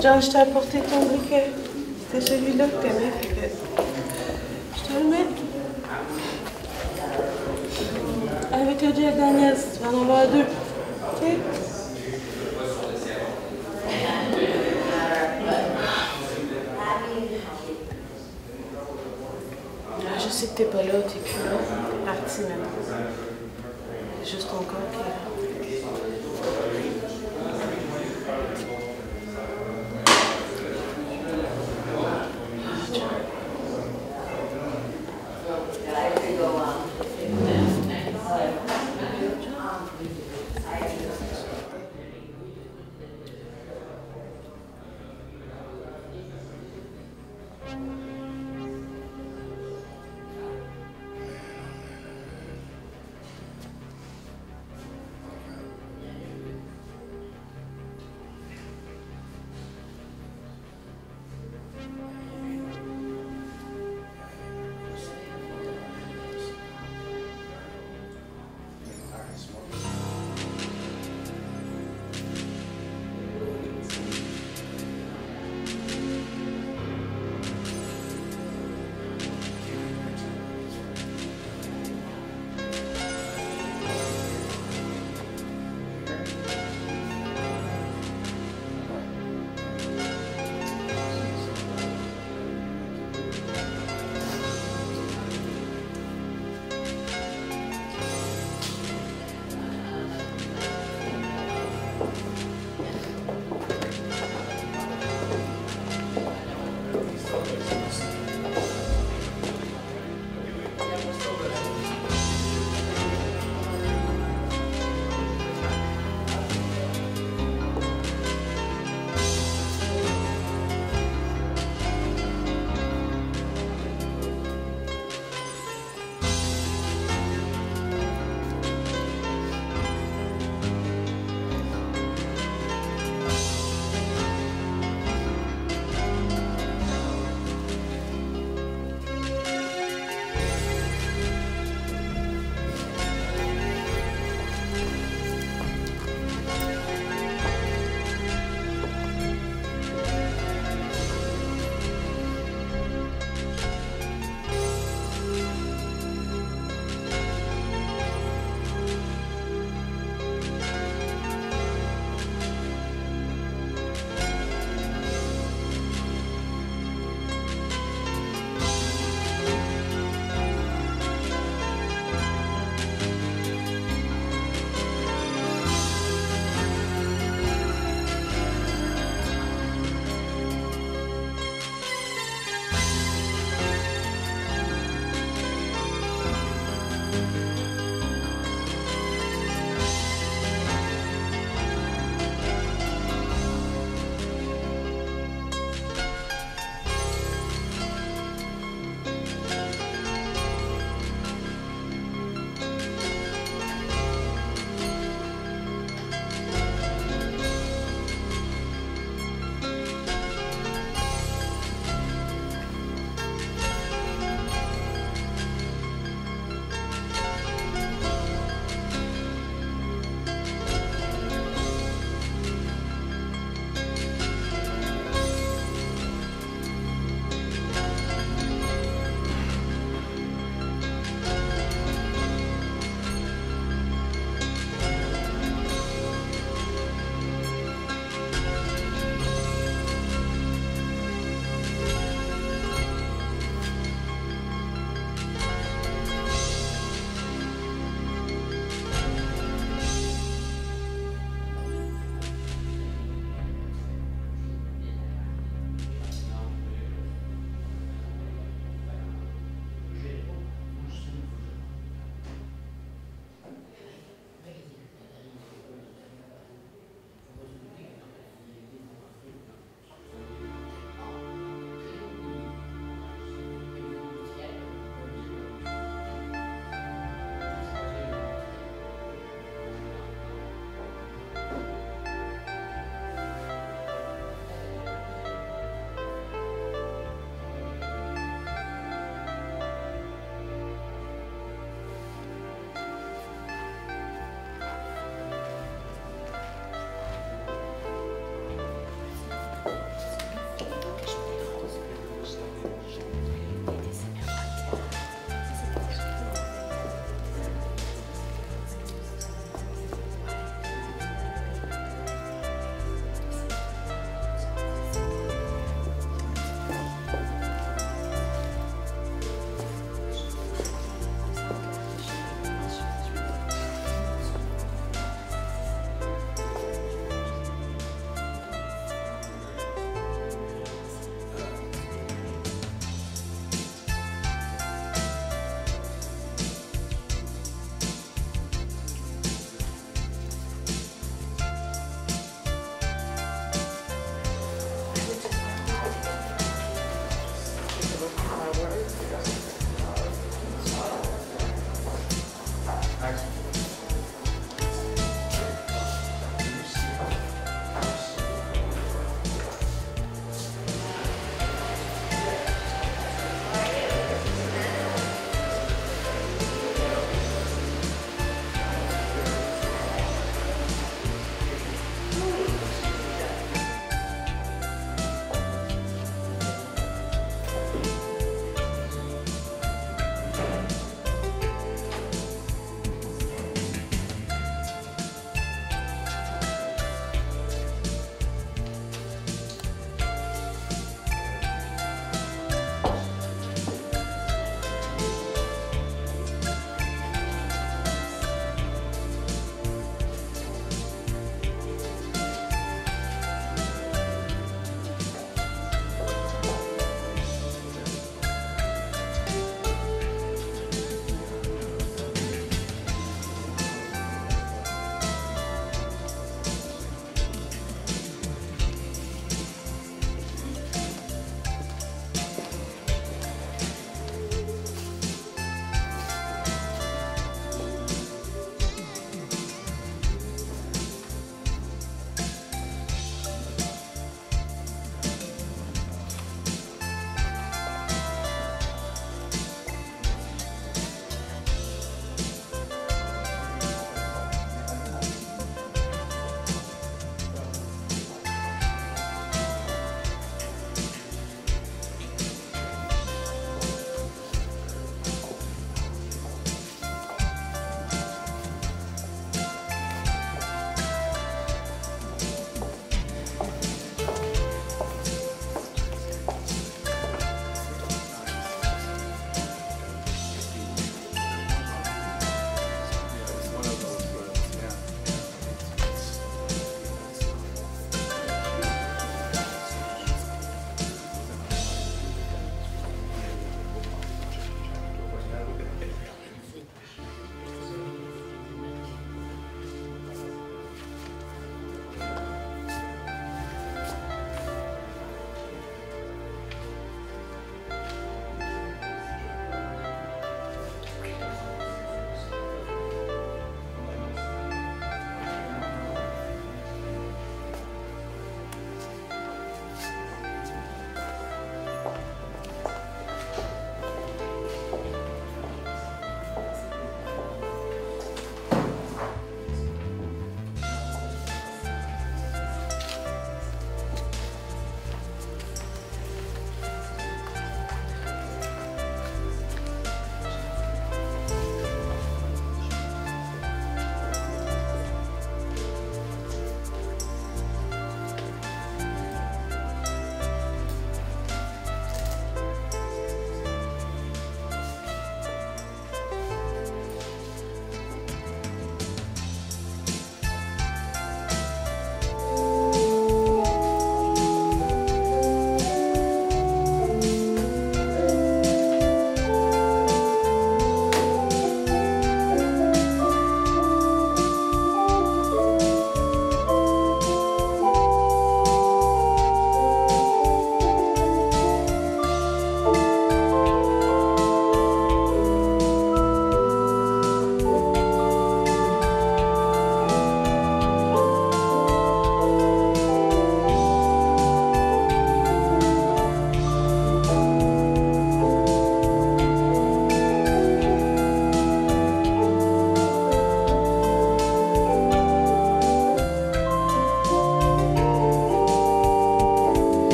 John, je t'ai apporté ton briquet. C'était celui-là que t'aimais, fait que je te le mets. Avec le Jack Daniels, tu vas en avoir deux. OK? Je sais que t'es pas là, t'es plus là. T'es parti maintenant. C'est juste ton corps qui est là.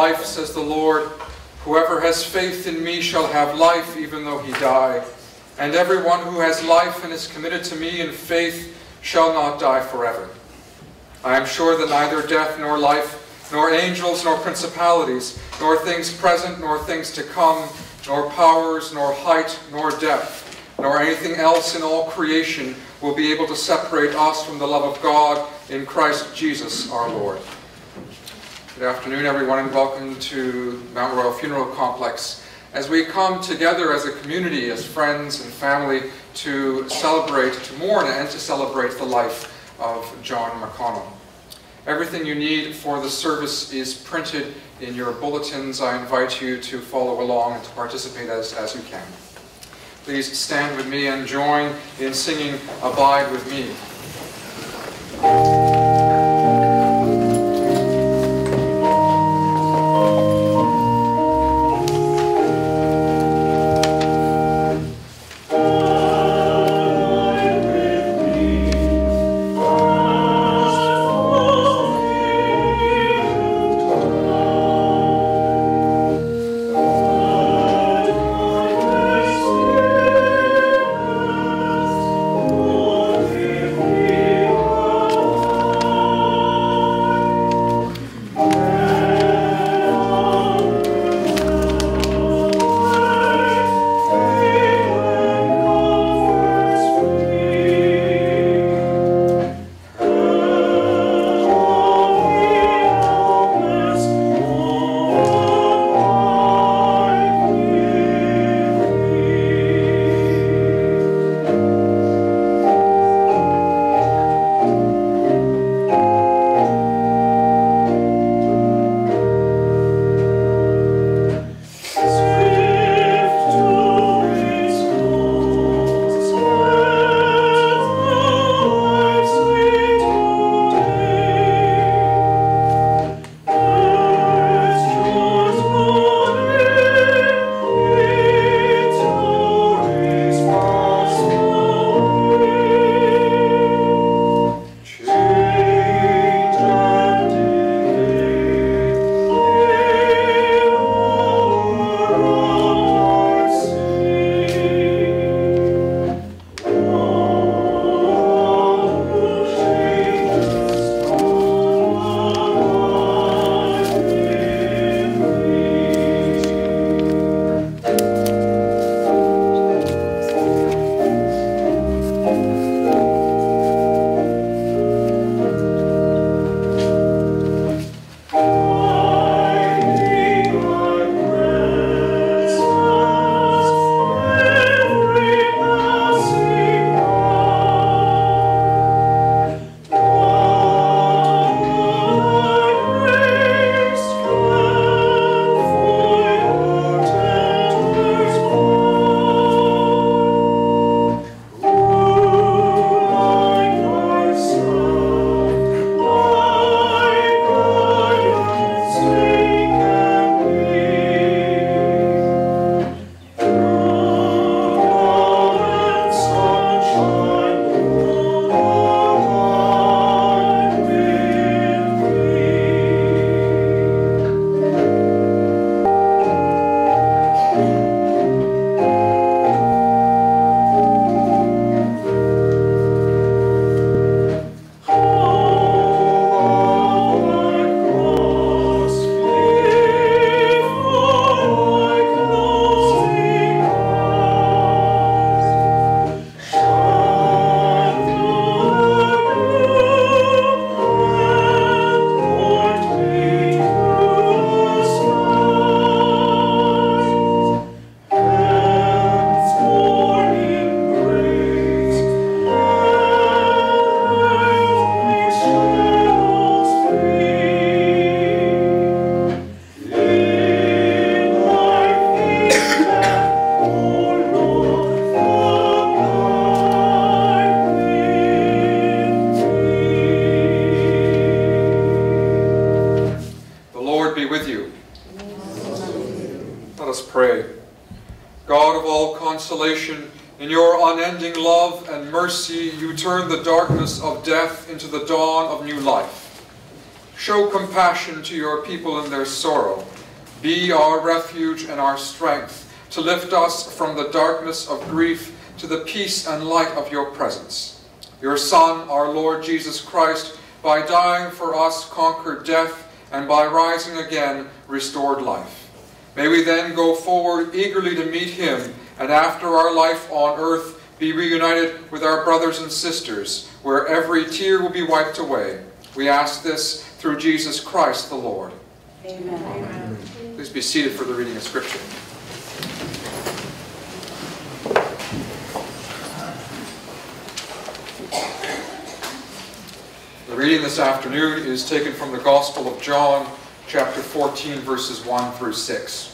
life, says the Lord. Whoever has faith in me shall have life, even though he die. And everyone who has life and is committed to me in faith shall not die forever. I am sure that neither death nor life, nor angels, nor principalities, nor things present, nor things to come, nor powers, nor height, nor depth, nor anything else in all creation will be able to separate us from the love of God in Christ Jesus our Lord. Good afternoon, everyone, and welcome to Mount Royal Funeral Complex as we come together as a community, as friends and family, to celebrate, to mourn and to celebrate the life of John McConnell. Everything you need for the service is printed in your bulletins. I invite you to follow along and to participate as you can. Please stand with me and join in singing Abide With Me. In your unending love and mercy, you turn the darkness of death into the dawn of new life. Show compassion to your people in their sorrow, Be our refuge and our strength, to lift us from the darkness of grief to the peace and light of your presence. Your Son, our Lord Jesus Christ, by dying for us, conquered death, and by rising again, restored life. May we then go forward eagerly to meet him, and after our life on earth, be reunited with our brothers and sisters, where every tear will be wiped away. We ask this through Jesus Christ the Lord. Amen. Amen. Please be seated for the reading of Scripture. The reading this afternoon is taken from the Gospel of John, chapter 14, verses 1 through 6.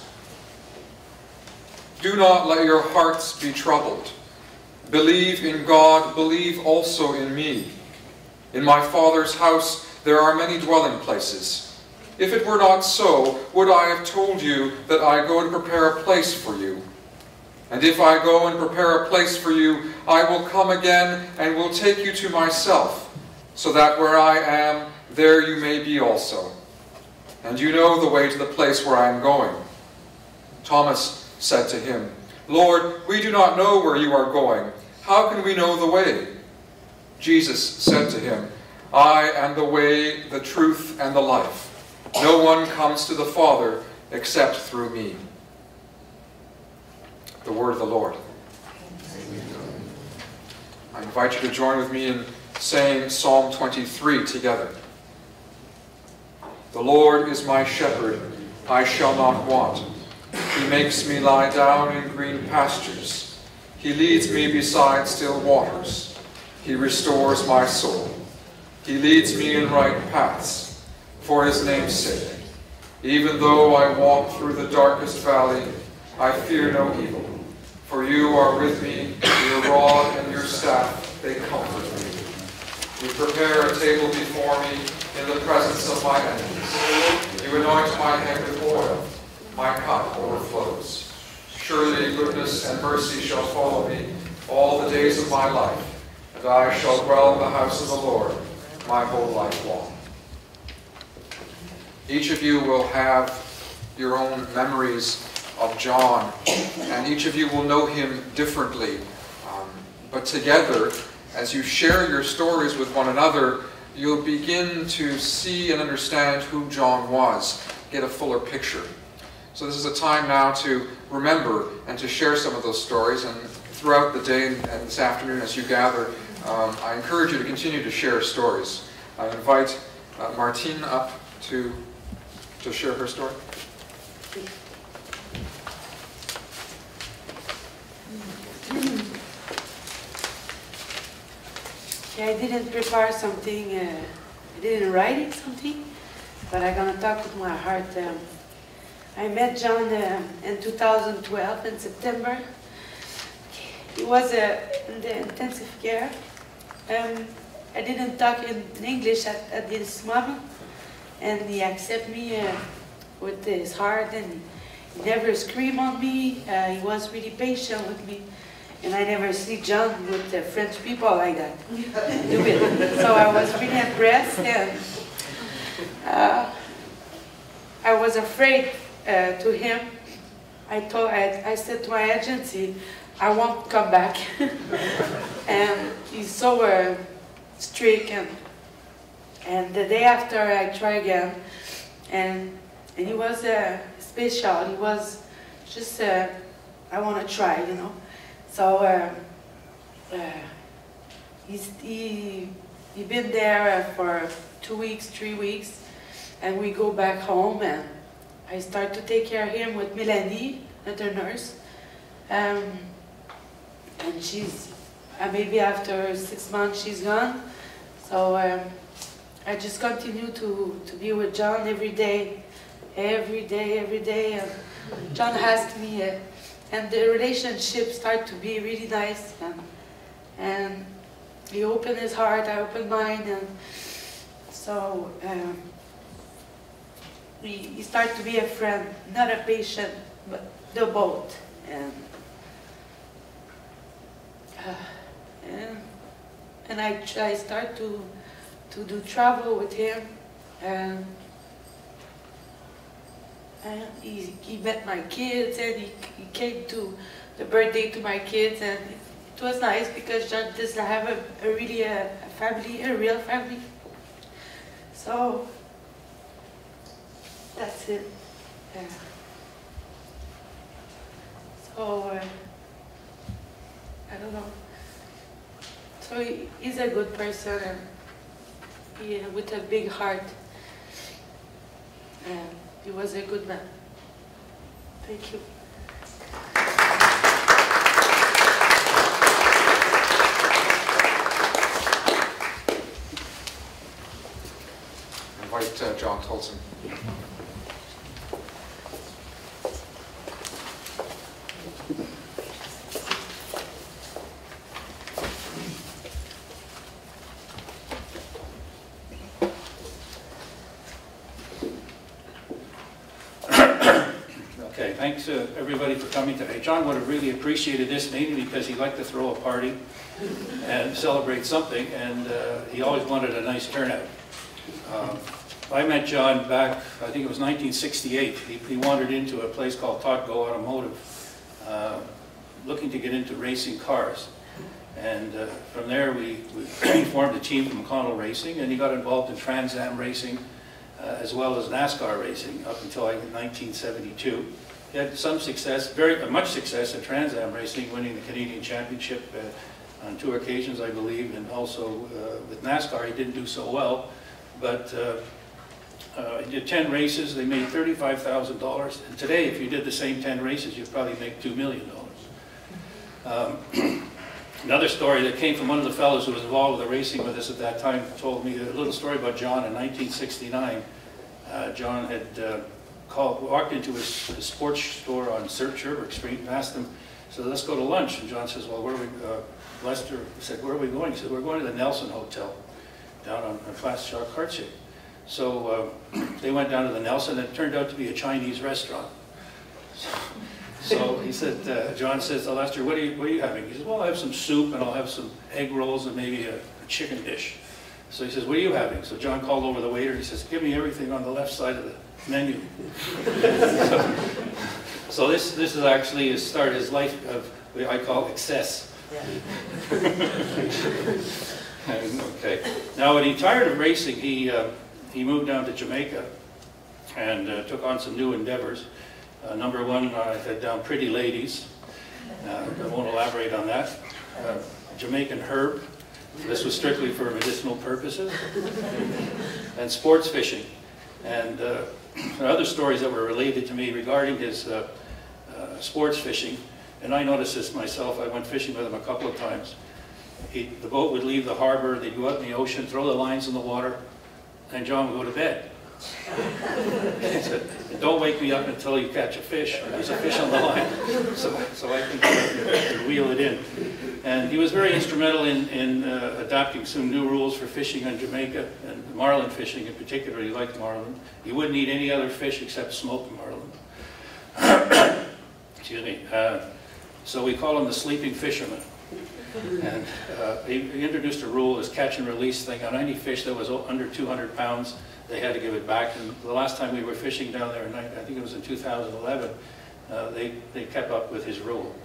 Do not let your hearts be troubled. Believe in God, believe also in me. In my Father's house there are many dwelling places. If it were not so, would I have told you that I go to prepare a place for you? And if I go and prepare a place for you, I will come again and will take you to myself, so that where I am, there you may be also. And you know the way to the place where I am going. Thomas said to him, Lord, we do not know where you are going. How can we know the way? Jesus said to him, I am the way, the truth, and the life. No one comes to the Father except through me. The word of the Lord. I invite you to join with me in saying Psalm 23 together. The Lord is my shepherd, I shall not want. He makes me lie down in green pastures. He leads me beside still waters. He restores my soul. He leads me in right paths, for his name's sake. Even though I walk through the darkest valley, I fear no evil. For you are with me, your rod and your staff, they comfort me. You prepare a table before me in the presence of my enemies. You anoint my head with oil. My cup overflows. Surely goodness and mercy shall follow me all the days of my life, and I shall dwell in the house of the Lord my whole life long. Each of you will have your own memories of John, and each of you will know him differently. But together, as you share your stories with one another, you'll begin to see and understand who John was, get a fuller picture. So this is a time now to remember and to share some of those stories, and throughout the day and this afternoon as you gather, I encourage you to continue to share stories. I invite Martine up to share her story. Yeah, I didn't prepare something, I didn't write it something, but I'm going to talk with my heart. I met John in 2012 in September. He was in the intensive care. I didn't talk in English at this moment, and he accepted me with his heart, and he never screamed on me. He was really patient with me. And I never see John with the French people like that. Do it. So I was really impressed, and I was afraid to him. I said to my agency, I won't come back. And he's so strict, and the day after I try again, and he was special. He was just I want to try, you know. So he been there for 2 weeks, 3 weeks, and we go back home, and I start to take care of him with Melanie, another nurse, and she's maybe after 6 months she's gone. So I just continue to be with John every day. And John asked me. And the relationship started to be really nice, and he opened his heart, I opened mine, and so he started to be a friend, not a patient, but the both. And I start to do travel with him, and He met my kids, and he came to the birthday to my kids, and it was nice because John doesn't have a really family, a real family. So that's it. So I don't know. So he's a good person, and with a big heart. And he was a good man. Thank you. Invite John Tolson. Thanks everybody for coming today. John would have really appreciated this, mainly because he liked to throw a party and celebrate something, and he always wanted a nice turnout. I met John back, I think it was 1968. He wandered into a place called Totco Automotive, looking to get into racing cars. And from there we formed a team from MCCONNELL Racing, and he got involved in Trans Am racing as well as NASCAR racing up until 1972. He had some success, much success in Trans Am racing, winning the Canadian Championship on 2 occasions, I believe, and also with NASCAR he didn't do so well, but he did 10 races. They made $35,000, and today if you did the same 10 races you'd probably make $2 million. Another story that came from one of the fellows who was involved with the racing with us at that time told me a little story about John in 1969. John had walked into his sports store on Sherbrooke Street and asked him, so let's go to lunch. And John says, well, where are we, Lester said, where are we going? He said, we're going to the Nelson Hotel down on Place Jacques Cartier. So they went down to the Nelson, and it turned out to be a Chinese restaurant. So he said, John says to Lester, what are you having? He says, well, I'll have some soup, and I'll have some egg rolls, and maybe a chicken dish. So he says, what are you having? So John called over the waiter, and he says, give me everything on the left side of the menu. So this is actually his life of what I call excess. Okay. Now when he tired of racing, he moved down to Jamaica and took on some new endeavors. Number one, I had down Pretty Ladies. I won't elaborate on that. Jamaican herb. This was strictly for medicinal purposes. And sports fishing. And there are other stories that were related to me regarding his sports fishing. And I noticed this myself. I went fishing with him a couple of times. The boat would leave the harbor, they'd go out in the ocean, throw the lines in the water, and John would go to bed. He said, don't wake me up until you catch a fish, or there's a fish on the line, so I can wheel it in. And he was very instrumental in adopting some new rules for fishing on Jamaica, and marlin fishing in particular. He liked marlin. He wouldn't eat any other fish except smoked marlin. Excuse me. So we call him the sleeping fisherman. And he introduced a rule, this catch and release thing. On any fish that was under 200 pounds, they had to give it back. And the last time we were fishing down there, I think it was in 2011, they kept up with his rule.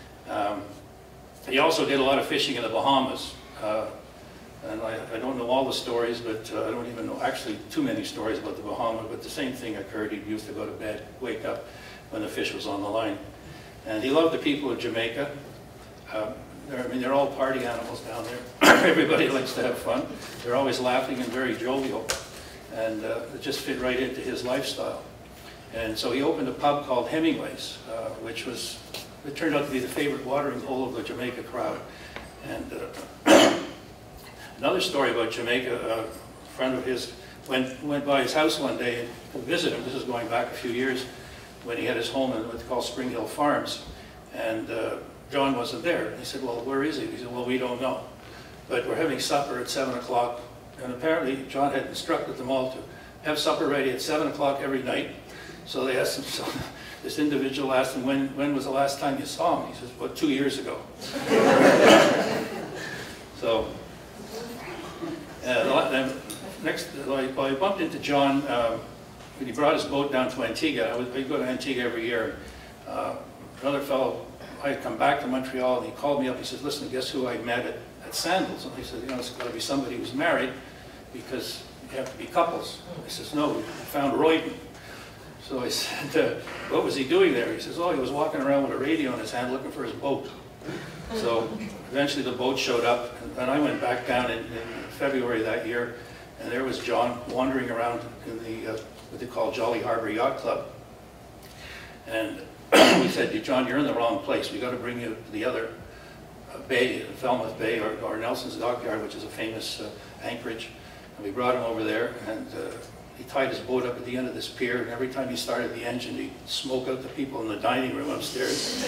He also did a lot of fishing in the Bahamas. And I don't know all the stories, but I don't even know actually too many stories about the Bahamas, but the same thing occurred. He used to go to bed, wake up when the fish was on the line. And he loved the people of Jamaica. They're all party animals down there. Everybody likes to have fun. They're always laughing and very jovial. And it just fit right into his lifestyle. And so he opened a pub called Hemingway's, which it turned out to be the favorite watering hole of the Jamaica crowd. And another story about Jamaica, a friend of his went by his house one day to visit him. This is going back a few years when he had his home in what they call Spring Hill Farms. And John wasn't there. And he said, well, where is he? He said, well, we don't know. But we're having supper at 7 o'clock. And apparently John had instructed them all to have supper ready at 7 o'clock every night. So they asked him, so this individual asked him, when was the last time you saw him? He says, well, 2 years ago. So next, I bumped into John when he brought his boat down to Antigua, I'd go to Antigua every year. Another fellow, I had come back to Montreal, and he called me up. He said, "Listen, guess who I met at Sandals?" And he said, "You know, it's got to be somebody who's married, because you have to be couples." I says, "No, we found Royden." So I said, "What was he doing there?" He says, "Oh, he was walking around with a radio in his hand looking for his boat." So eventually the boat showed up, and I went back down in February that year, and there was John wandering around in the what they call Jolly Harbor Yacht Club. And we said, "John, you're in the wrong place. We got to bring you to the other bay, Falmouth Bay, or Nelson's Dockyard, which is a famous anchorage." And we brought him over there, and he tied his boat up at the end of this pier, and every time he started the engine, he'd smoke out the people in the dining room upstairs.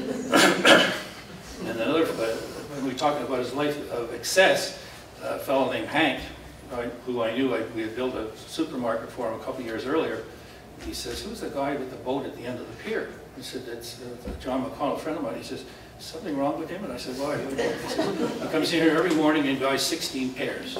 And another, when we were talking about his life of excess, a fellow named Hank, who I knew, we had built a supermarket for him a couple of years earlier. He says, "Who's the guy with the boat at the end of the pier?" He said, "It's John McConnell, a friend of mine." He says, "Something wrong with him?" And I said, "Why?" He says, "He comes in here every morning and buys 16 pairs.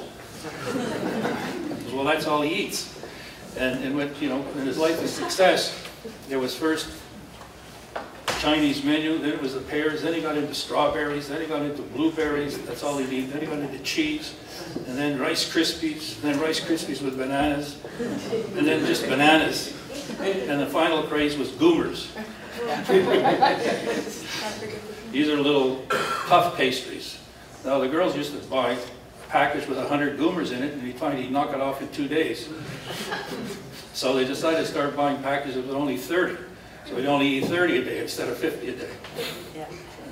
Well, that's all he eats. And when, you know, in his life of success, there was first Chinese menu, then it was the pears, then he got into strawberries, then he got into blueberries, that's all he'd eat, then he got into cheese, and then Rice Krispies, and then Rice Krispies with bananas, and then just bananas. And the final craze was Goomers. These are little puff pastries. Now, the girls used to buy a package with 100 Goomers in it, and he'd find he'd knock it off in 2 days. So they decided to start buying packages with only 30. So he'd only eat 30 a day instead of 50 a day. Yeah.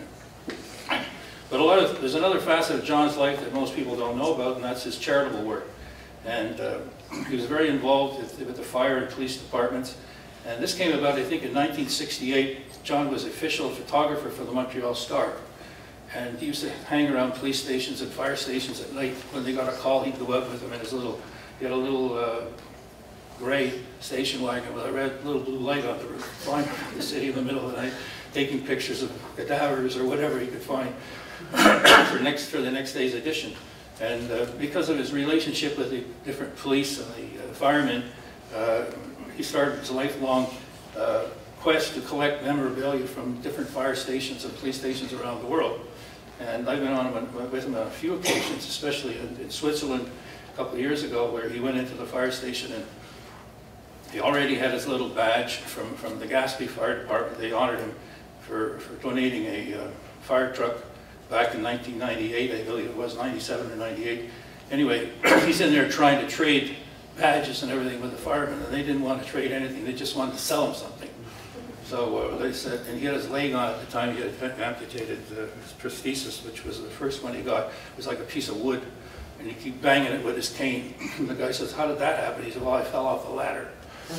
But there's another facet of John's life that most people don't know about, and that's his charitable work. And he was very involved with the fire and police departments. And this came about, I think, in 1968. John was official photographer for the Montreal Star. And he used to hang around police stations and fire stations at night. When they got a call, he'd go out with them in his little, he had a little gray station wagon with a red little blue light on the roof, flying around the city in the middle of the night, taking pictures of cadavers or whatever he could find for the next day's edition. And because of his relationship with the different police and the firemen, he started his lifelong quest to collect memorabilia from different fire stations and police stations around the world. And I've been on with him on a few occasions, especially in Switzerland a couple of years ago, where he went into the fire station and he already had his little badge from the Gaspé Fire Department. They honored him for donating a fire truck back in 1998, I believe it was, 97 or 98. Anyway, he's in there trying to trade badges and everything with the firemen, and they didn't want to trade anything. They just wanted to sell him something. So they said, and he had his leg on at the time. He had amputated his prosthesis, which was the first one he got. It was like a piece of wood, and he kept banging it with his cane. And the guy says, "How did that happen?" He said, "Well, I fell off the ladder."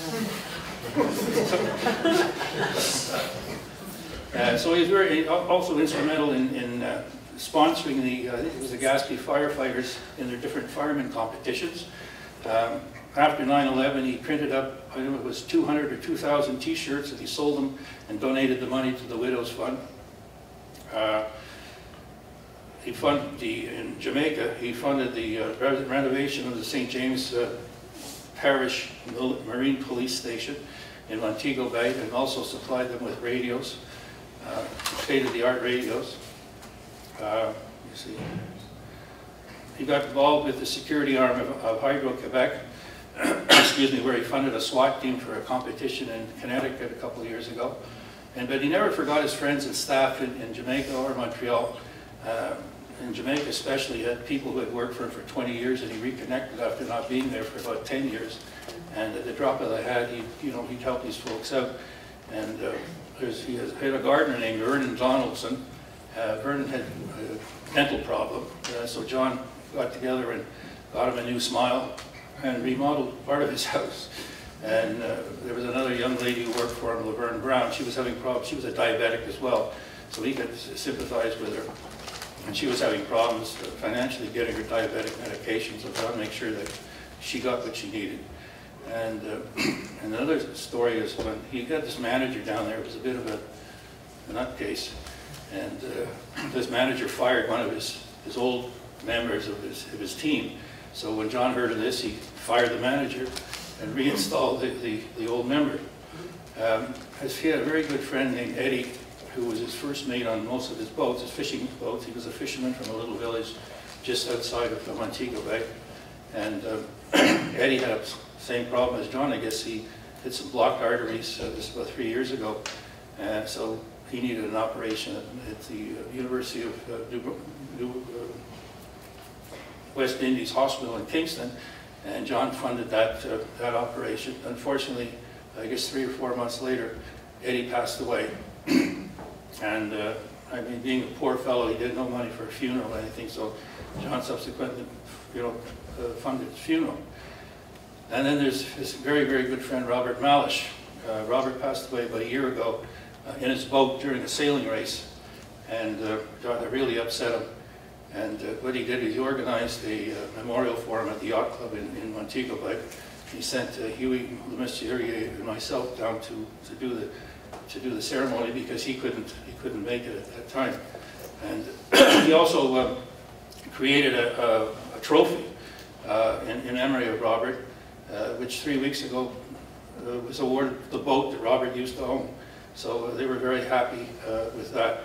So he was also instrumental in sponsoring I think it was the Gaspé firefighters in their different fireman competitions. After 9/11, he printed up, I don't know if it was 200 or 2,000 T-shirts, and he sold them and donated the money to the Widows Fund. He funded in Jamaica, he funded the renovation of the St. James Parish Marine Police Station in Montego Bay, and also supplied them with radios, state-of-the-art radios. You see. He got involved with the security arm of Hydro-Quebec, excuse me, where he funded a SWAT team for a competition in Connecticut a couple of years ago. But he never forgot his friends and staff in Jamaica or Montreal. In Jamaica especially, he had people who had worked for him for 20 years, and he reconnected after not being there for about 10 years. And at the drop of the hat, he'd help these folks out. And he had a gardener named Vernon Donaldson. Vernon had a dental problem, so John got together and got him a new smile and remodeled part of his house. And there was another young lady who worked for him, Laverne Brown. She was having problems. She was a diabetic as well, so he could sympathize with her. And she was having problems financially getting her diabetic medication, so John made sure that she got what she needed. And another story is when he got this manager down there, it was a bit of a nutcase. And this manager fired one of his old members of his team. So when John heard of this, he fired the manager, and reinstall the old member. He had a very good friend named Eddie, who was his first mate on most of his boats, his fishing boats. He was a fisherman from a little village just outside of Montego Bay. And Eddie had the same problem as John. I guess he had some blocked arteries just about 3 years ago. So he needed an operation at the University of West Indies Hospital in Kingston. And John funded that operation. Unfortunately, I guess 3 or 4 months later, Eddie passed away. And I mean, being a poor fellow, he had no money for a funeral or anything, so John subsequently, funded his funeral. And then there's his very, very good friend, Robert Malish. Robert passed away about a year ago in his boat during a sailing race, and that really upset him. And what he did is he organized a memorial for him at the yacht club in Montego Bay. He sent Huey Lemessier and myself down to do the ceremony because he couldn't make it at that time. And he also created a trophy in memory of Robert, which 3 weeks ago was awarded the boat that Robert used to own. So they were very happy with that.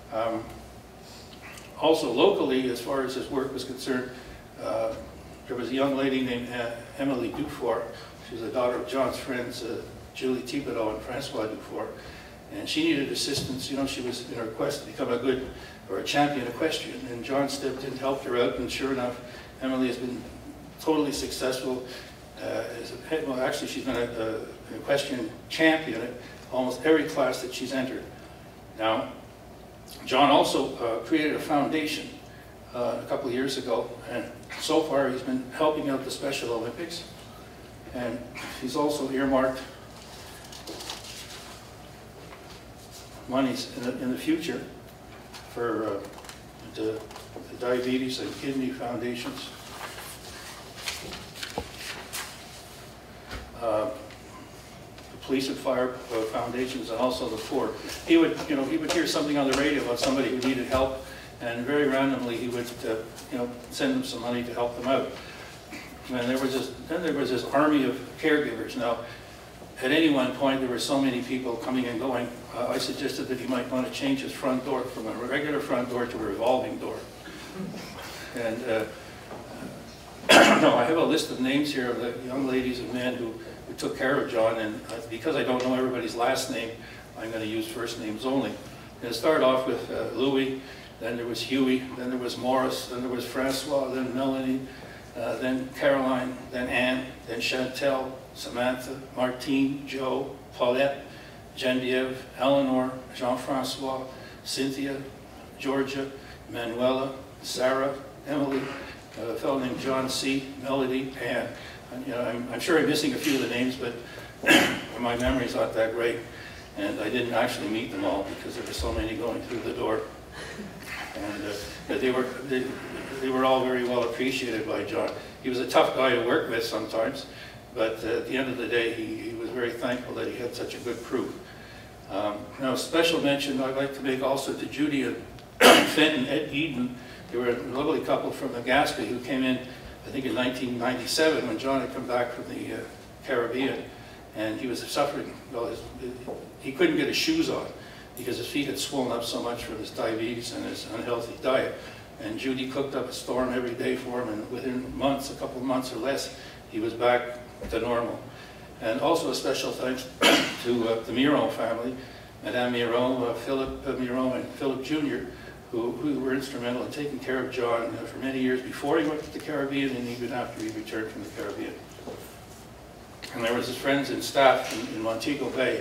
Also locally, as far as his work was concerned, there was a young lady named Emily Dufour. She was the daughter of John's friends, Julie Thibodeau and Francois Dufour. And she needed assistance. You know, she was in her quest to become a champion equestrian. And John stepped in and helped her out. And sure enough, Emily has been totally successful. Well, actually, she's been an equestrian champion at almost every class that she's entered. Now, John also created a foundation a couple of years ago, and so far he's been helping out the Special Olympics, and he's also earmarked monies in the future for the diabetes and kidney foundations. The police and fire foundations, and also the poor. He would hear something on the radio about somebody who needed help, and very randomly he would, send them some money to help them out. And then there was this army of caregivers. Now, at any one point, there were so many people coming and going. I suggested that he might want to change his front door from a regular front door to a revolving door. And no, I have a list of names here of the young ladies and men who took care of John, and because I don't know everybody's last name, I'm going to use first names only. And it started off with Louis, then there was Huey, then there was Morris, then there was Francois, then Melanie, then Caroline, then Anne, then Chantel, Samantha, Martine, Joe, Paulette, Genevieve, Eleanor, Jean-Francois, Cynthia, Georgia, Manuela, Sarah, Emily, a fellow named John C., Melody, Anne. I'm sure I'm missing a few of the names, but my memory's not that great. And I didn't actually meet them all because there were so many going through the door. And they were all very well appreciated by John. He was a tough guy to work with sometimes, but at the end of the day, he was very thankful that he had such a good crew. Now, special mention I'd like to make also to Judy and Fenton at Eden. They were a lovely couple from Legazpi who came in, I think, in 1997 when John had come back from the Caribbean, and he was suffering. Well, he couldn't get his shoes on because his feet had swollen up so much from his diabetes and his unhealthy diet. And Judy cooked up a storm every day for him, and within months, a couple of months or less, he was back to normal. And also a special thanks to the Miron family, Madame Miron, Philip Miron, and Philip Jr., who were instrumental in taking care of John for many years before he went to the Caribbean and even after he returned from the Caribbean. And there was his friends and staff in Montego Bay.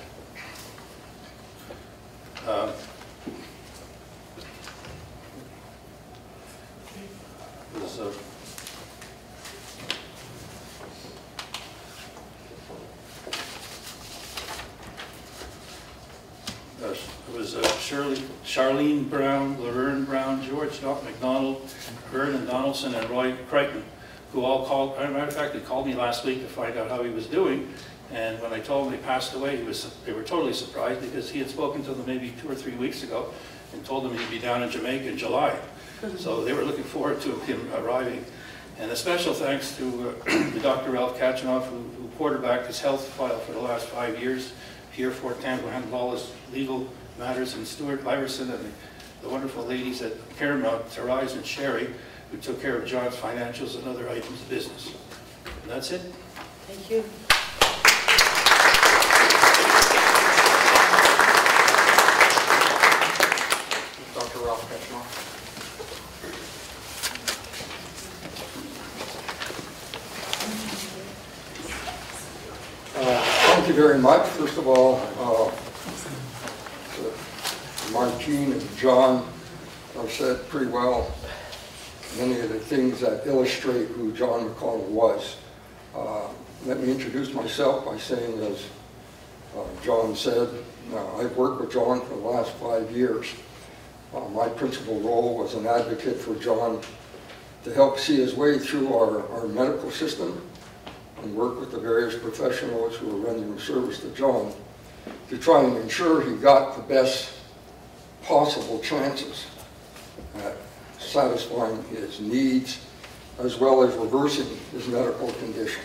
It was Charlene Brown, Laverne Brown, George McDonald, Vernon Donaldson, and Roy Crichton, who all called. As a matter of fact, they called me last week to find out how he was doing. And when I told them he passed away, they were totally surprised because he had spoken to them maybe 2 or 3 weeks ago and told them he'd be down in Jamaica in July. So they were looking forward to him arriving. And a special thanks to Dr. Ralph Kachanoff, who quarterbacked his health file for the last 5 years. Pierre Fortin, who handled all his legal matters, and Stuart Iverson, and the wonderful ladies at Paramount, Therese and Sherry, who took care of John's financials and other items of business. And that's it. Thank you. Dr. Ralph Kachanoff. Thank you very much. First of all, Martine and John have said pretty well many of the things that illustrate who John McConnell was. Let me introduce myself by saying, as John said, I've worked with John for the last 5 years. My principal role was an advocate for John to help see his way through our medical system and work with the various professionals who were rendering service to John to try and ensure he got the best possible chances at satisfying his needs as well as reversing his medical condition.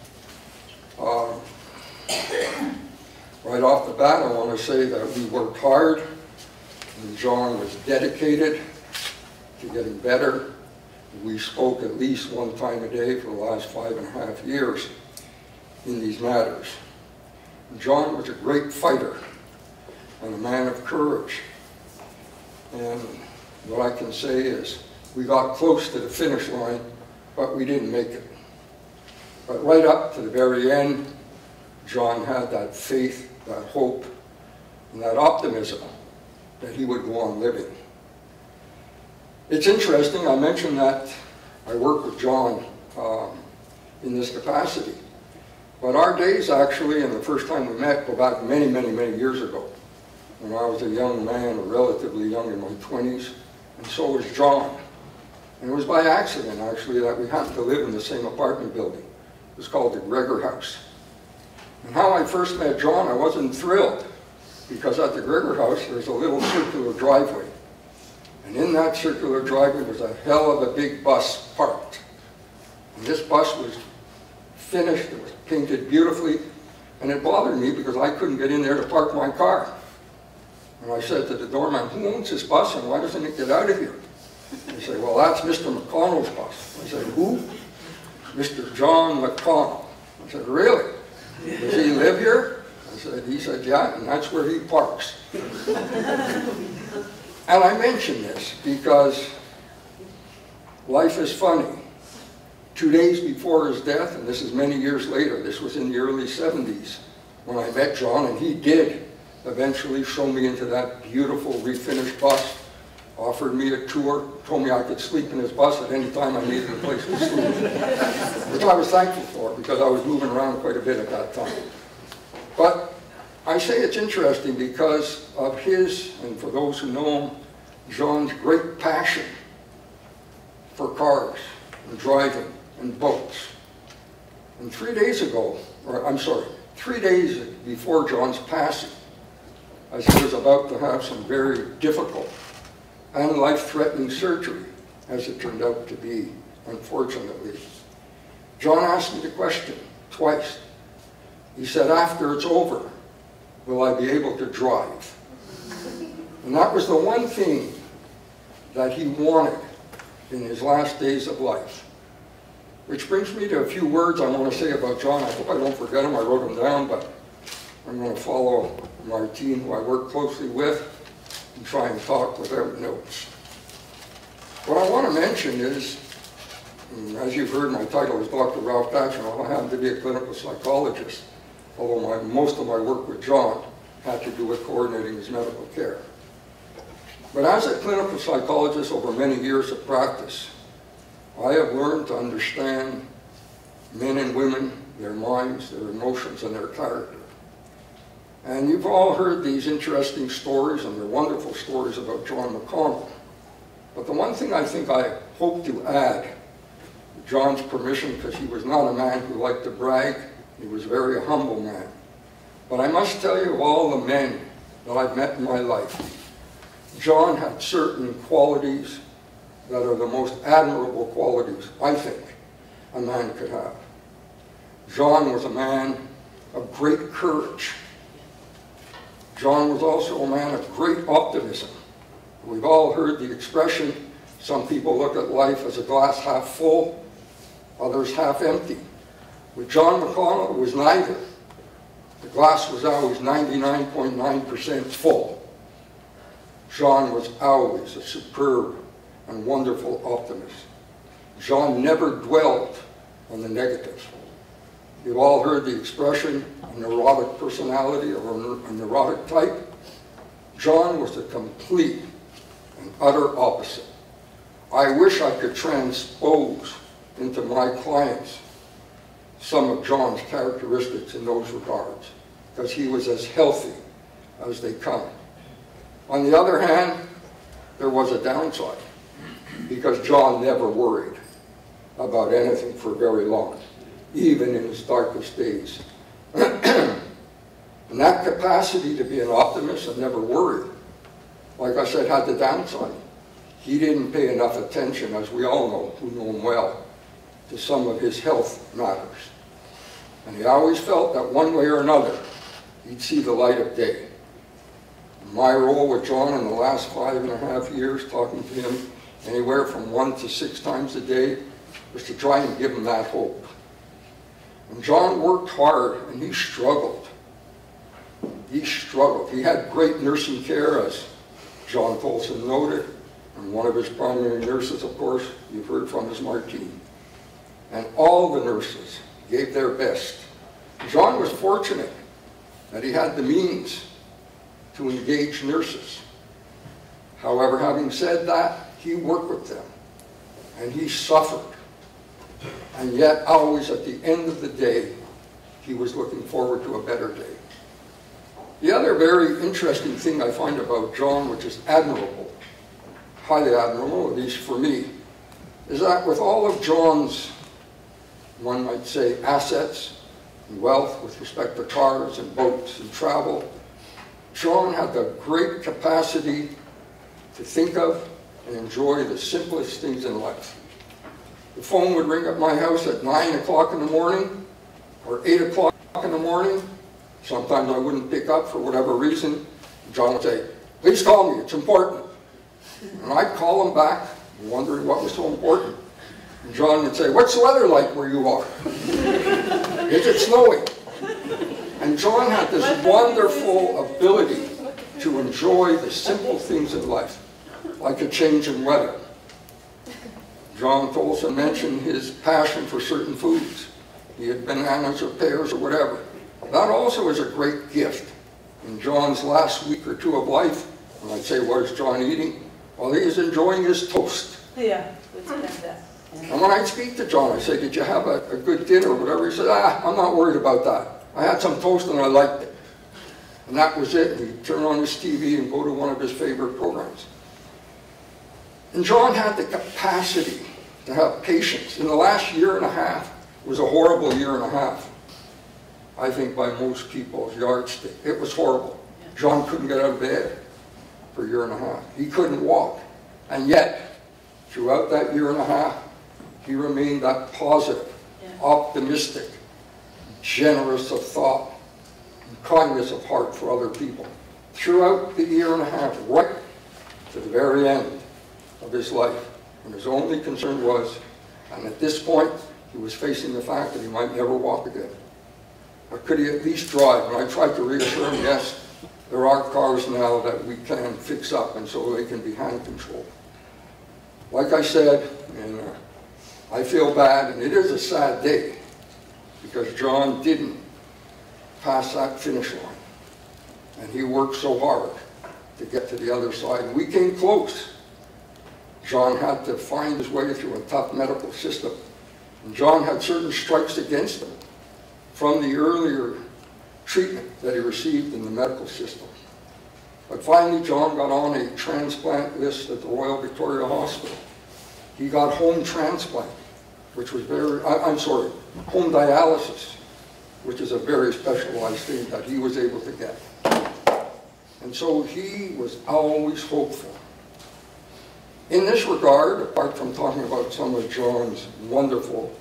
Right off the bat, I want to say that we worked hard, and John was dedicated to getting better. We spoke at least one time a day for the last 5.5 years in these matters. John was a great fighter and a man of courage. And what I can say is we got close to the finish line, but we didn't make it. But right up to the very end, John had that faith, that hope, and that optimism that he would go on living. It's interesting, I mentioned that I work with John in this capacity. But our days actually, and the first time we met, go back many, many, many years ago, when I was a young man, or relatively young, in my 20s, and so was John. And it was by accident, actually, that we happened to live in the same apartment building. It was called the Gregor House. And how I first met John, I wasn't thrilled, because at the Gregor House, there's a little circular driveway. And in that circular driveway was a hell of a big bus parked. And this bus was finished, it was painted beautifully, and it bothered me because I couldn't get in there to park my car. And I said to the doorman, who owns this bus and why doesn't it get out of here? He said, well, that's Mr. McConnell's bus. I said, who? Mr. John McConnell. I said, really? Does he live here? He said, yeah, and that's where he parks. And I mention this because life is funny. 2 days before his death, and this is many years later, this was in the early 70s, when I met John, and he did eventually show me into that beautiful refinished bus, offered me a tour, told me I could sleep in his bus at any time I needed a place to sleep, which I was thankful for because I was moving around quite a bit at that time. But I say it's interesting because of his, and for those who know him, John's great passion for cars and driving and boats. And 3 days ago, or I'm sorry, 3 days before John's passing, as he was about to have some very difficult and life-threatening surgery, as it turned out to be, unfortunately, John asked me the question twice. He said, after it's over, will I be able to drive? And that was the one thing that he wanted in his last days of life. Which brings me to a few words I want to say about John. I hope I don't forget them. I wrote them down, but I'm going to follow Martine, who I work closely with, and try and talk without notes. What I want to mention is, as you've heard, my title is Dr. Ralph Kachanoff. I happen to be a clinical psychologist, although most of my work with John had to do with coordinating his medical care. But as a clinical psychologist over many years of practice, I have learned to understand men and women, their minds, their emotions, and their character. And you've all heard these interesting stories, and they're wonderful stories about John McConnell. But the one thing I think I hope to add, with John's permission, because he was not a man who liked to brag, he was a very humble man. But I must tell you, of all the men that I've met in my life, John had certain qualities that are the most admirable qualities, I think, a man could have. John was a man of great courage. John was also a man of great optimism. We've all heard the expression, some people look at life as a glass half full, others half empty. With John McConnell, it was neither. The glass was always 99.9% full. John was always a superb and wonderful optimist. John never dwelled on the negative. You've all heard the expression, a neurotic personality or a neurotic type. John was the complete and utter opposite. I wish I could transpose into my clients some of John's characteristics in those regards, because he was as healthy as they come. On the other hand, there was a downside, because John never worried about anything for very long, even in his darkest days. And that capacity to be an optimist and never worry, like I said, had the downside. He didn't pay enough attention, as we all know, who know him well, to some of his health matters. And he always felt that one way or another, he'd see the light of day. My role with John in the last 5.5 years, talking to him anywhere from 1 to 6 times a day, was to try and give him that hope. And John worked hard, and he struggled. He struggled. He had great nursing care, as John Tolson noted, and one of his primary nurses, of course, you've heard from, is Martine. And all the nurses gave their best. John was fortunate that he had the means to engage nurses. However, having said that, he worked with them, and he suffered. And yet, always at the end of the day, he was looking forward to a better day. The other very interesting thing I find about John, which is admirable, highly admirable, at least for me, is that with all of John's, one might say, assets and wealth with respect to cars and boats and travel, John had the great capacity to think of and enjoy the simplest things in life. The phone would ring at my house at 9 o'clock in the morning or 8 o'clock in the morning. Sometimes I wouldn't pick up for whatever reason. John would say, "Please call me, it's important." And I'd call him back, wondering what was so important. And John would say, "What's the weather like where you are? Is it snowing?" And John had this wonderful ability to enjoy the simple things in life, like a change in weather. John Tolson mentioned his passion for certain foods, be it bananas or pears or whatever. That also is a great gift. In John's last week or two of life, when I'd say, "What is John eating?" Well, he is enjoying his toast. Yeah, let's have that. And when I'd speak to John, I'd say, "Did you have a good dinner or whatever?" He said, "I'm not worried about that. I had some toast and I liked it." And that was it. He'd turn on his TV and go to one of his favorite programs. And John had the capacity to have patience. In the last 1.5 years, it was a horrible 1.5 years. I think by most people's yardstick. It was horrible. John couldn't get out of bed for 1.5 years. He couldn't walk. And yet, throughout that 1.5 years, he remained that positive, optimistic, generous of thought, and kindness of heart for other people. Throughout the 1.5 years, right to the very end of his life. And his only concern was, and at this point, he was facing the fact that he might never walk again. Or could he at least drive? And I tried to reassure him, yes, there are cars now that we can fix up, and so they can be hand controlled. Like I said, and I feel bad, and it is a sad day, because John didn't pass that finish line. And he worked so hard to get to the other side, and we came close. John had to find his way through a tough medical system. And John had certain strikes against him from the earlier treatment that he received in the medical system. But finally, John got on a transplant list at the Royal Victoria Hospital. He got home transplant, which was home dialysis, which is a very specialized thing that he was able to get. And so he was always hopeful. In this regard, apart from talking about some of John's wonderful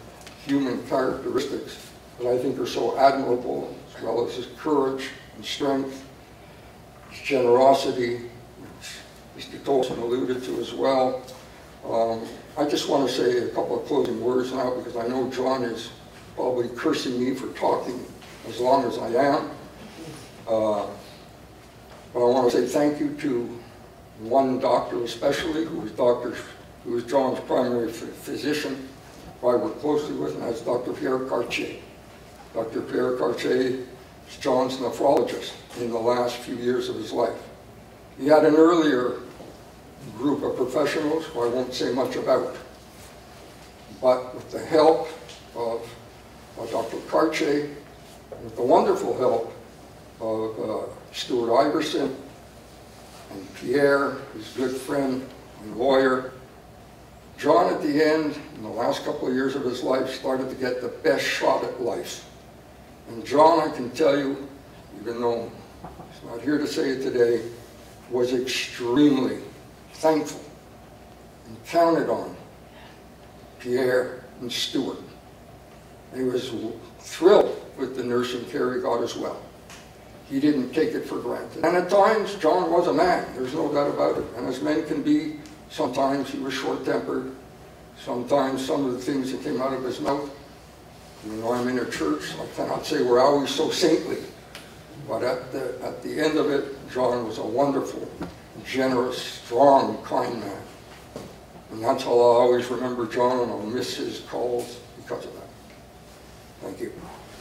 human characteristics that I think are so admirable, as well as his courage and strength, his generosity, which Mr. Tolson alluded to as well. I just want to say a couple of closing words now, because I know John is probably cursing me for talking as long as I am. But I want to say thank you to one doctor especially, who was John's primary physician, who I work closely with, and that's Dr. Pierre Cartier. Dr. Pierre Cartier is John's nephrologist in the last few years of his life. He had an earlier group of professionals who I won't say much about, but with the help of Dr. Cartier, with the wonderful help of Stuart Iverson and Pierre, his good friend and lawyer, John at the end, in the last couple of years of his life, started to get the best shot at life. And John, I can tell you, even though he's not here to say it today, was extremely thankful and counted on Pierre and Stuart. He was thrilled with the nursing care he got as well. He didn't take it for granted. And at times, John was a man, there's no doubt about it. And as men can be, sometimes he was short-tempered. Sometimes some of the things that came out of his mouth, even though I'm in a church, I cannot say we're always so saintly. But at the end of it, John was a wonderful, generous, strong, kind man. And that's how I'll always remember John, and I'll miss his calls because of that. Thank you.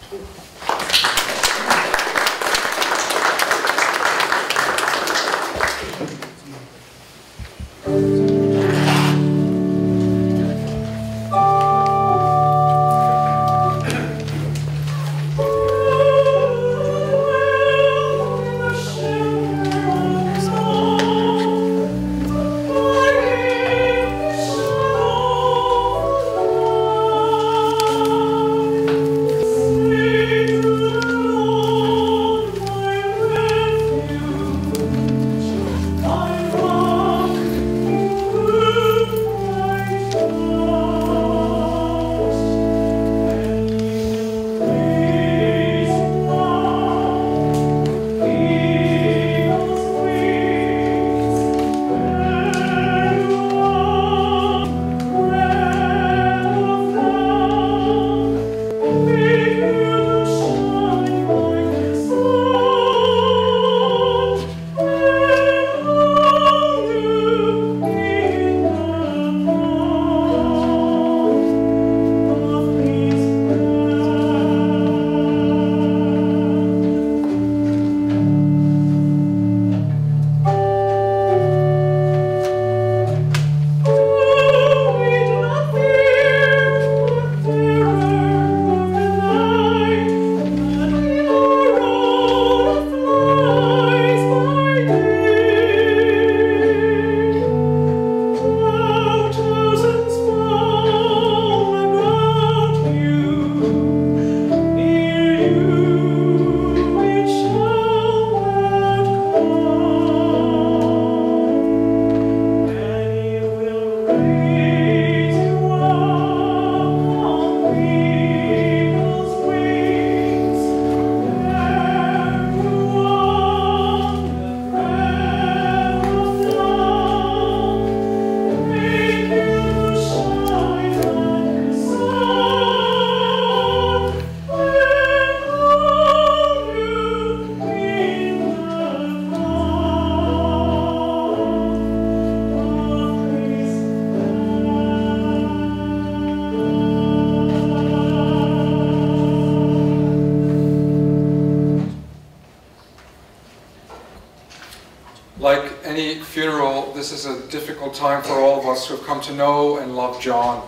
Like any funeral, this is a difficult time for all of us who have come to know and love John.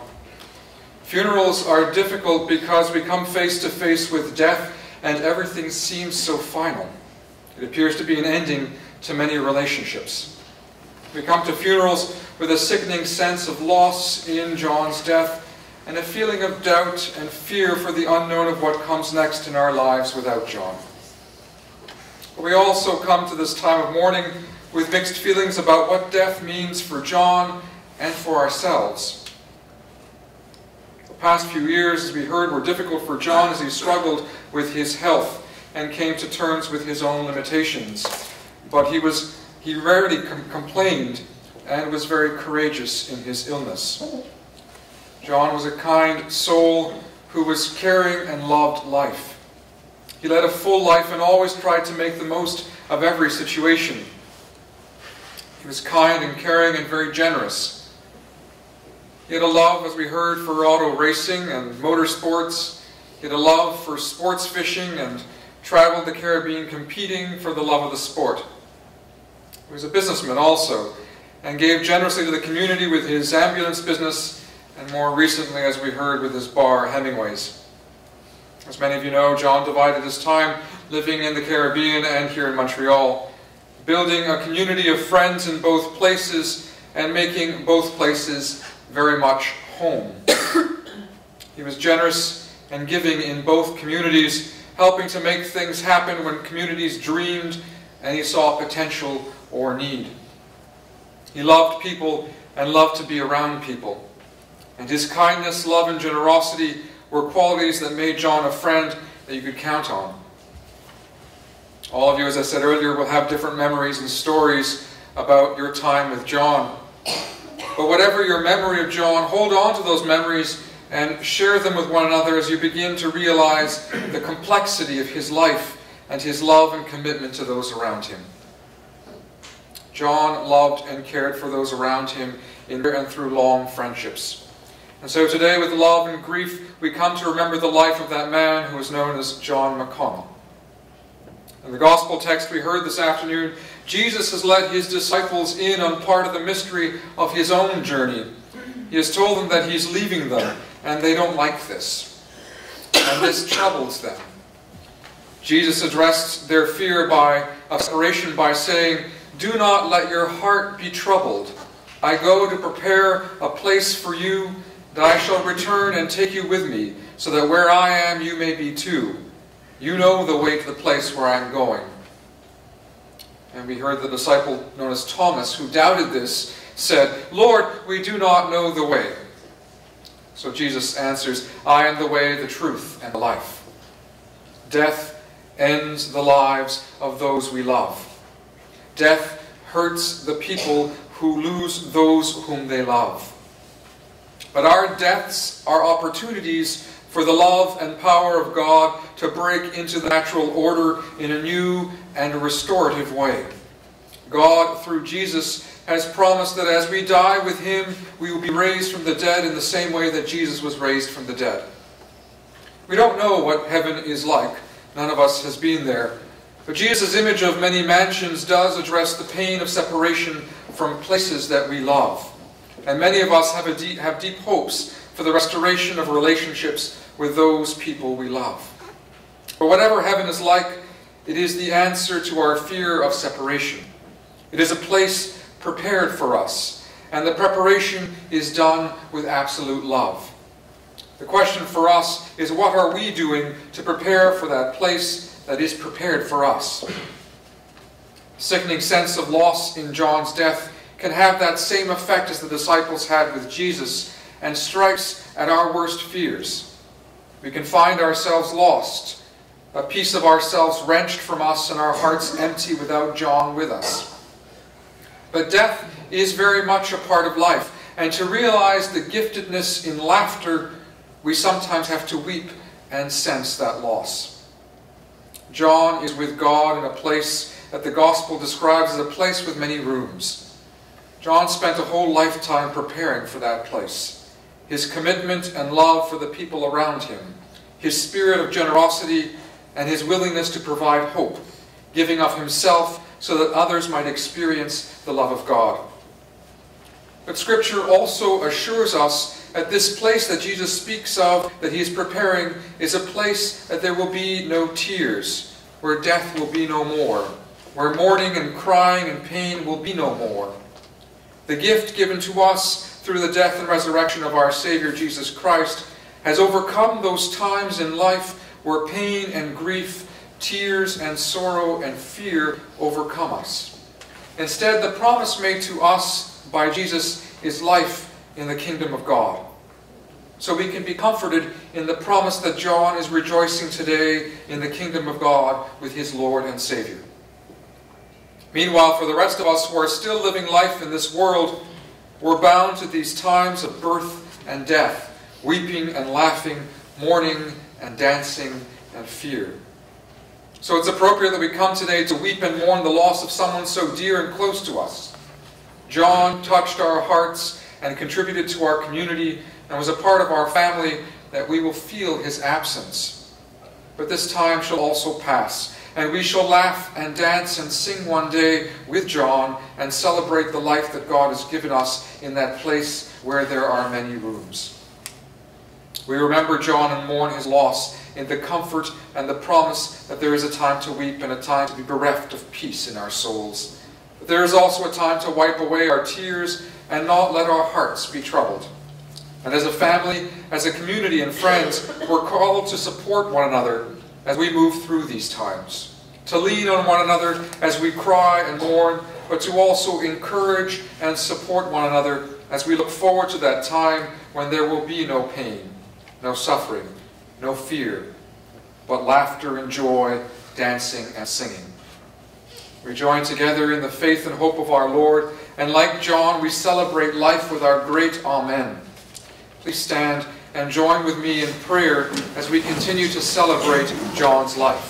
Funerals are difficult because we come face to face with death and everything seems so final. It appears to be an ending to many relationships. We come to funerals with a sickening sense of loss in John's death and a feeling of doubt and fear for the unknown of what comes next in our lives without John. But we also come to this time of mourning with mixed feelings about what death means for John and for ourselves. The The past few years, as we heard, were difficult for John as he struggled with his health and came to terms with his own limitations. But he rarely complained and was very courageous in his illness. John was a kind soul who was caring and loved life. He led a full life and always tried to make the most of every situation. He was kind and caring and very generous. He had a love, as we heard, for auto racing and motorsports. He had a love for sports fishing and traveled the Caribbean competing for the love of the sport. He was a businessman also and gave generously to the community with his ambulance business and more recently, as we heard, with his bar, Hemingway's. As many of you know, John divided his time living in the Caribbean and here in Montreal, building a community of friends in both places and making both places very much home. He was generous and giving in both communities, helping to make things happen when communities dreamed and he saw potential or need. He loved people and loved to be around people. And his kindness, love, and generosity were qualities that made John a friend that you could count on. All of you, as I said earlier, will have different memories and stories about your time with John. But whatever your memory of John, hold on to those memories and share them with one another as you begin to realize the complexity of his life and his love and commitment to those around him. John loved and cared for those around him in and through long friendships. And so today, with love and grief, we come to remember the life of that man who is known as John McConnell. In the gospel text we heard this afternoon, Jesus has let his disciples in on part of the mystery of his own journey. He has told them that he's leaving them, and they don't like this. And this troubles them. Jesus addressed their fear of separation by saying, "Do not let your heart be troubled. I go to prepare a place for you, that I shall return and take you with me, so that where I am you may be too. You know the way to the place where I am going." And we heard the disciple known as Thomas, who doubted this, said, "Lord, we do not know the way." So Jesus answers, "I am the way, the truth, and the life." Death ends the lives of those we love. Death hurts the people who lose those whom they love. But our deaths are opportunities for the love and power of God to break into the natural order in a new and restorative way. God, through Jesus, has promised that as we die with him, we will be raised from the dead in the same way that Jesus was raised from the dead. We don't know what heaven is like. None of us has been there. But Jesus' image of many mansions does address the pain of separation from places that we love. And many of us have deep hopes for the restoration of relationships with those people we love. But whatever heaven is like, it is the answer to our fear of separation. It is a place prepared for us, and the preparation is done with absolute love. The question for us is, what are we doing to prepare for that place that is prepared for us? The sickening sense of loss in John's death can have that same effect as the disciples had with Jesus and strikes at our worst fears. We can find ourselves lost, a piece of ourselves wrenched from us and our hearts empty without John with us. But death is very much a part of life, and to realize the giftedness in laughter, we sometimes have to weep and sense that loss. John is with God in a place that the gospel describes as a place with many rooms. John spent a whole lifetime preparing for that place. His commitment and love for the people around him, his spirit of generosity, and his willingness to provide hope, giving of himself so that others might experience the love of God. But Scripture also assures us that this place that Jesus speaks of, that he is preparing, is a place that there will be no tears, where death will be no more, where mourning and crying and pain will be no more. The gift given to us through the death and resurrection of our Savior Jesus Christ has overcome those times in life where pain and grief, tears and sorrow and fear overcome us. Instead, the promise made to us by Jesus is life in the kingdom of God. so we can be comforted in the promise that John is rejoicing today in the kingdom of God with his Lord and Savior. Meanwhile, for the rest of us who are still living life in this world, we're bound to these times of birth and death, weeping and laughing, mourning and dancing and fear. So it's appropriate that we come today to weep and mourn the loss of someone so dear and close to us. John touched our hearts and contributed to our community and was a part of our family, that we will feel his absence. But this time shall also pass, and we shall laugh and dance and sing one day with John and celebrate the life that God has given us in that place where there are many rooms. We remember John and mourn his loss in the comfort and the promise that there is a time to weep and a time to be bereft of peace in our souls. But there is also a time to wipe away our tears and not let our hearts be troubled. And as a family, as a community and friends, we're called to support one another as we move through these times. To lean on one another as we cry and mourn, but to also encourage and support one another as we look forward to that time when there will be no pain, no suffering, no fear, but laughter and joy, dancing and singing. We join together in the faith and hope of our Lord, and like John, we celebrate life with our great Amen. Please stand and join with me in prayer as we continue to celebrate John's life.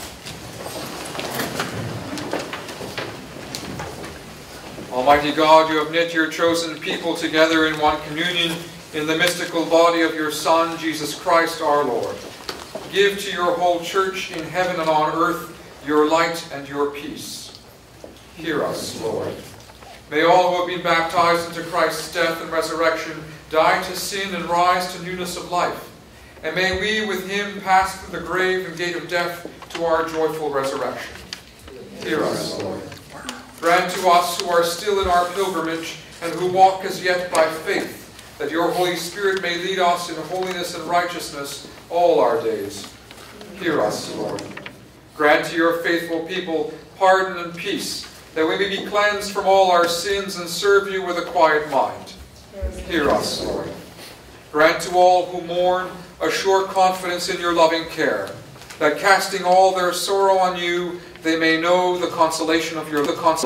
Almighty God, you have knit your chosen people together in one communion in the mystical body of your Son, Jesus Christ our Lord. Give to your whole church in heaven and on earth your light and your peace. Hear us, Lord. May all who have been baptized into Christ's death and resurrection die to sin and rise to newness of life. And may we with him pass through the grave and gate of death to our joyful resurrection. Hear us, Lord. Grant to us who are still in our pilgrimage and who walk as yet by faith, that your Holy Spirit may lead us in holiness and righteousness all our days. Hear us, Lord. Grant to your faithful people pardon and peace, that we may be cleansed from all our sins and serve you with a quiet mind. Hear us, Lord. Grant to all who mourn a sure confidence in your loving care, that casting all their sorrow on you, they may know the consolation of your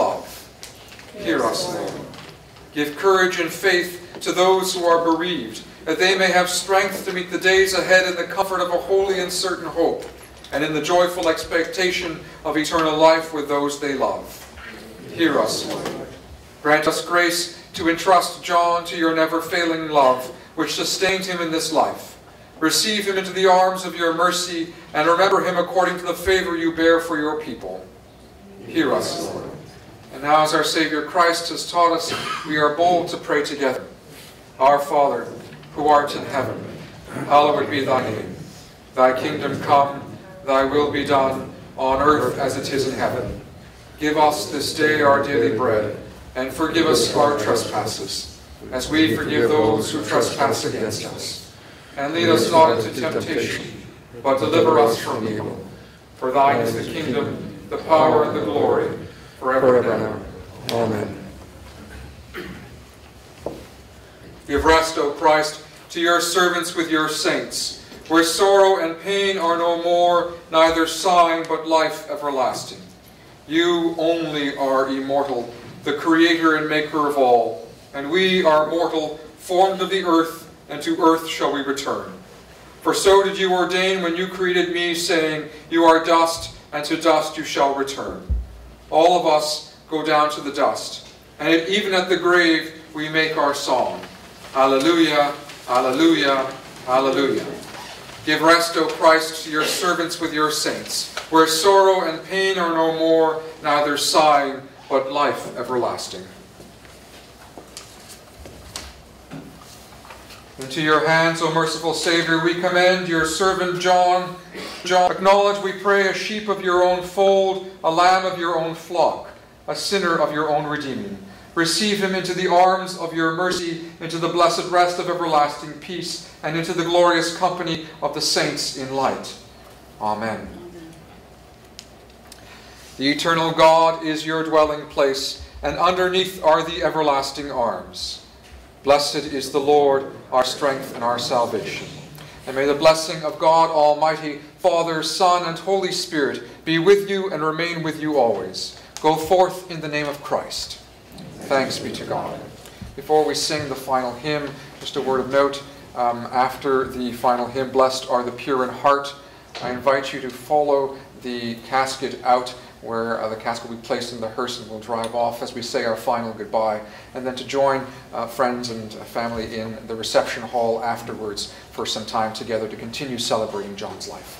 love. Hear us, Lord. Give courage and faith to those who are bereaved, that they may have strength to meet the days ahead in the comfort of a holy and certain hope, and in the joyful expectation of eternal life with those they love. Hear us, Lord. Grant us grace to entrust John to your never-failing love, which sustained him in this life. Receive him into the arms of your mercy, and remember him according to the favor you bear for your people. Hear us, Lord. And now, as our Savior Christ has taught us, we are bold to pray together. Our Father, who art in heaven, hallowed be thy name. Thy kingdom come, thy will be done, on earth as it is in heaven. Give us this day our daily bread, and forgive us our trespasses, as we forgive those who trespass against us. And lead us not into temptation, but deliver us from evil. For thine is the kingdom, the power, and the glory, forever and ever. Amen. Give rest, O Christ, to your servants with your saints, where sorrow and pain are no more, neither sighing, but life everlasting. You only are immortal, the creator and maker of all, and we are mortal, formed of the earth, and to earth shall we return. For so did you ordain when you created me, saying, you are dust, and to dust you shall return. All of us go down to the dust, and even at the grave we make our song. Alleluia, alleluia, alleluia. Give rest, O Christ, to your servants with your saints, where sorrow and pain are no more, neither sighing, but life everlasting. Into your hands, O merciful Savior, we commend your servant John. Acknowledge, we pray, a sheep of your own fold, a lamb of your own flock, a sinner of your own redeeming. Receive him into the arms of your mercy, into the blessed rest of everlasting peace, and into the glorious company of the saints in light. Amen. The eternal God is your dwelling place, and underneath are the everlasting arms. Blessed is the Lord, our strength and our salvation. And may the blessing of God Almighty, Father, Son, and Holy Spirit be with you and remain with you always. Go forth in the name of Christ. Thanks be to God. Before we sing the final hymn, just a word of note. After the final hymn, Blessed are the pure in heart, I invite you to follow the casket out where the casket will be placed in the hearse and we'll drive off as we say our final goodbye, and then to join friends and family in the reception hall afterwards for some time together to continue celebrating John's life.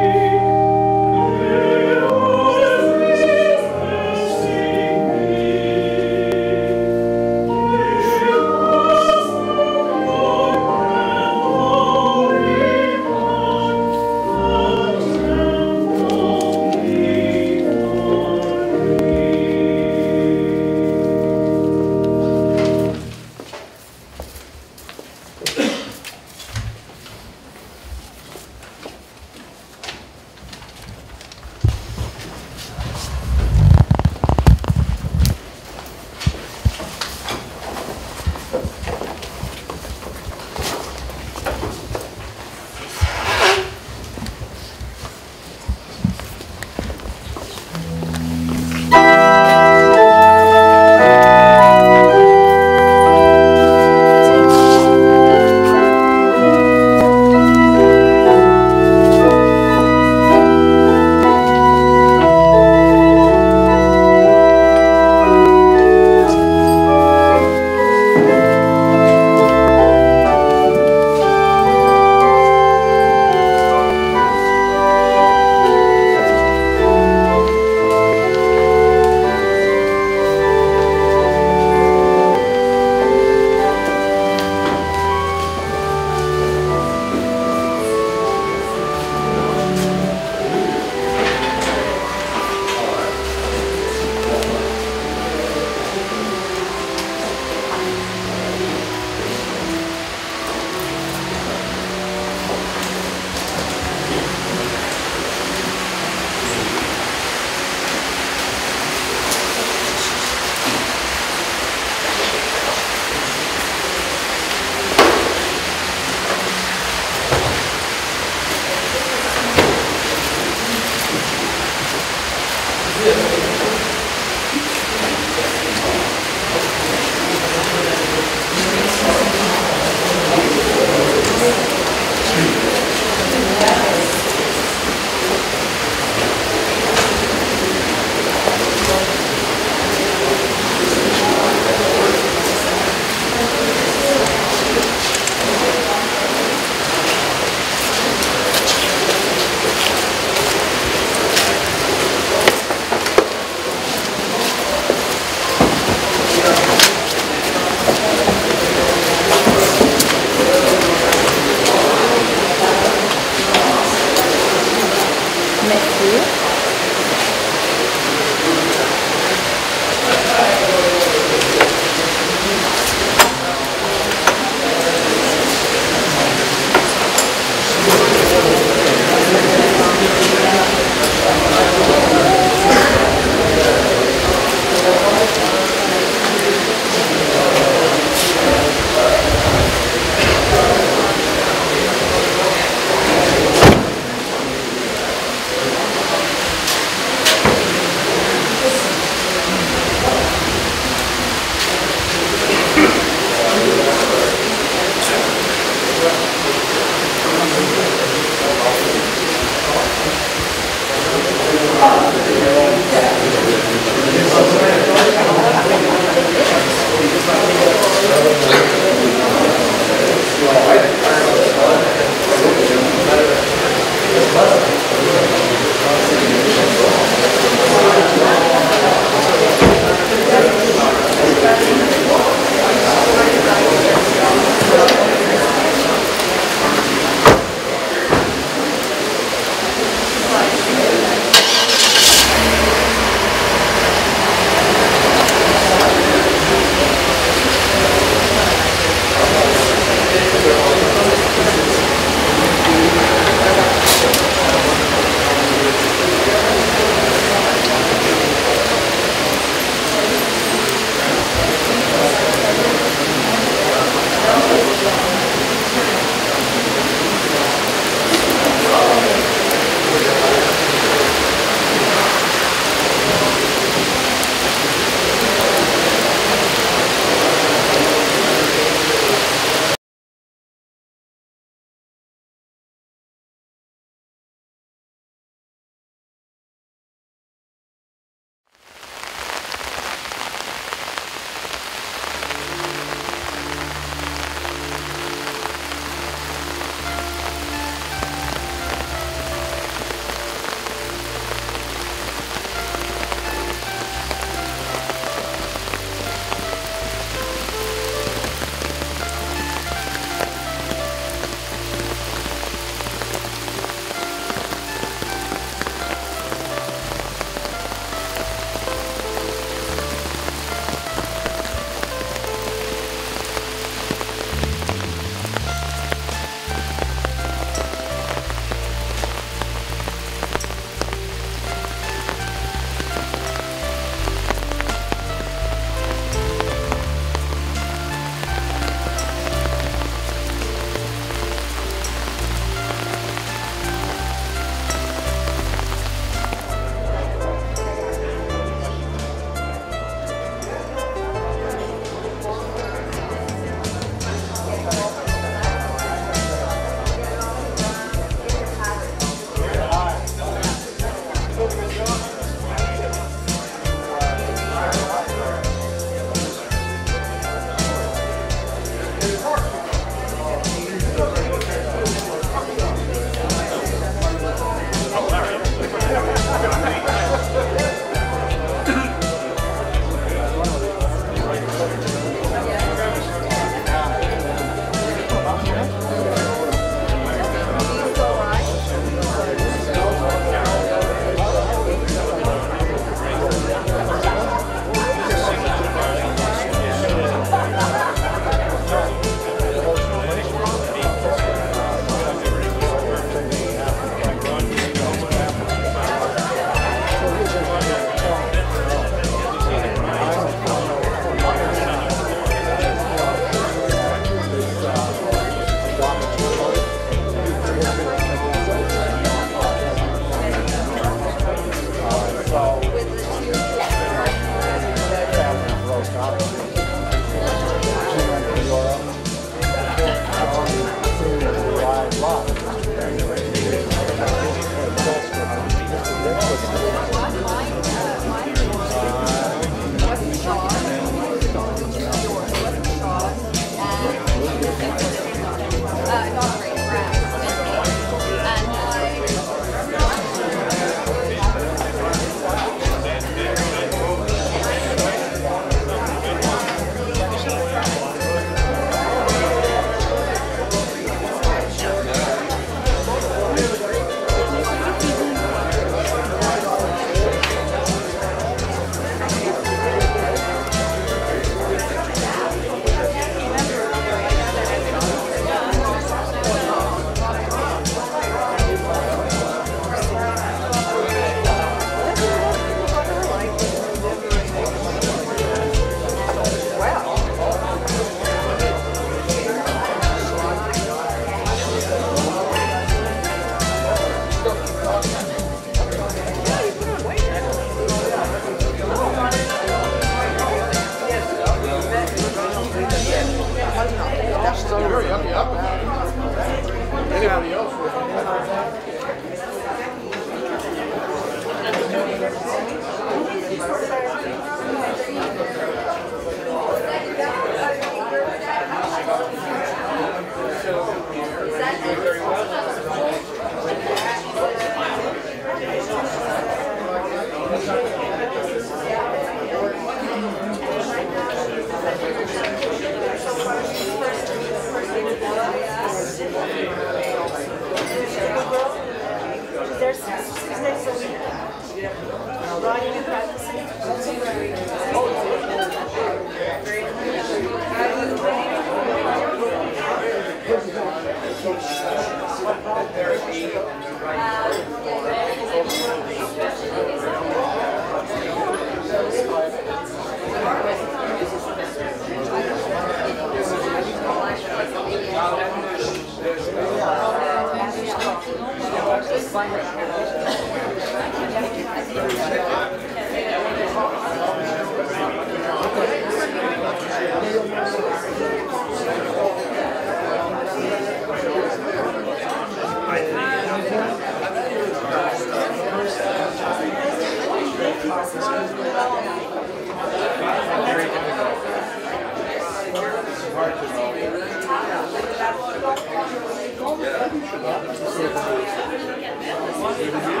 Yeah.